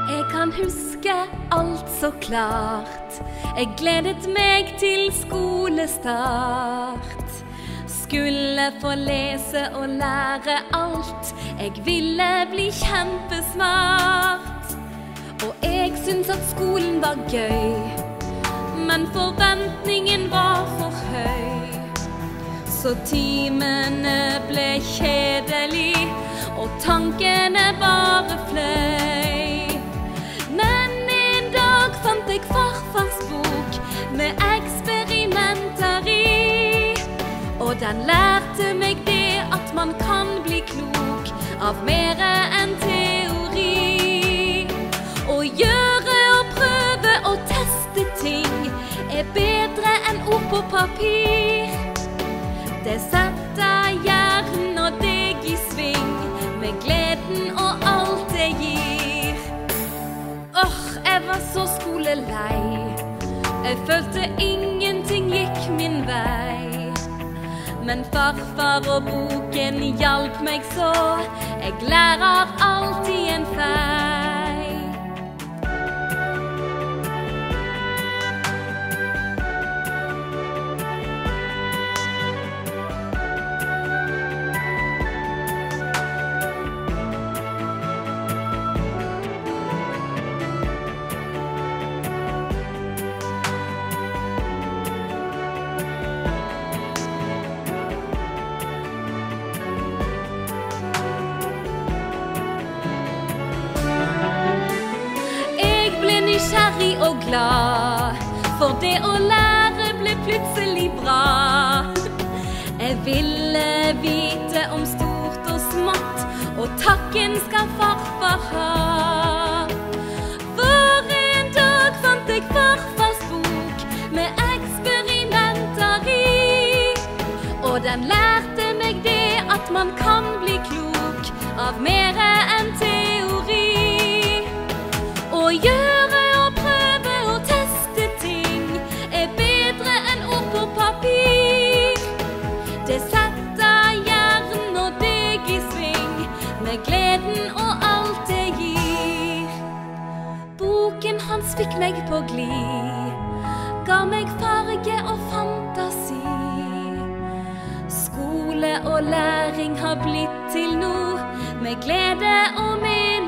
Jeg kan huske alt så klart. Jeg gledet meg til skolestart. Skulle få lese og lære alt. Jeg ville bli kjempesmart. Og jeg syntes at skolen var gøy, men forventningen var for høy. Så timene ble kjedelig, og tankene bare fløy. Men en dag fant jeg farfars bok med eksperimenter i. Og den lærte meg det at man kan bli klok av mer enn teori. Å gjøre og prøve og teste ting er bedre enn ord på papir. Det setter hjernen og deg i sving med gleden og alt det gir. Jeg var så skolelei. Jeg følte ingenting gikk min vei. Men farfar og boken hjalp meg så. Jeg lærer alltid en feil. Nysgjerrig og glad, for det å lære ble plutselig bra. Jeg ville vite om stort og smått, og takken skal farfar ha. For en dag fant jeg farfars bok med eksperimenter i. Og den lærte meg det at man kan bli klok av mer enn teori. Å gjøre og prøve og teste ting er bedre enn ord på papir. Det setter hjernen og deg i sving med gleden og alt det gir. Boken hans fikk meg på glid, ga meg farge og fantasi. Skole og læring har blitt til noe med glede og med